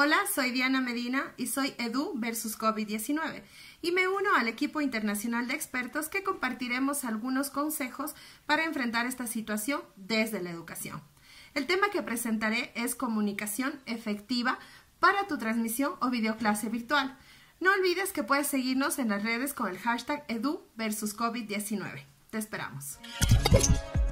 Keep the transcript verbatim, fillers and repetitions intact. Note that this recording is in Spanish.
Hola, soy Diana Medina y soy Edu versus COVID diecinueve y me uno al equipo internacional de expertos que compartiremos algunos consejos para enfrentar esta situación desde la educación. El tema que presentaré es comunicación efectiva para tu transmisión o videoclase virtual. No olvides que puedes seguirnos en las redes con el hashtag Edu versus COVID diecinueve. Te esperamos.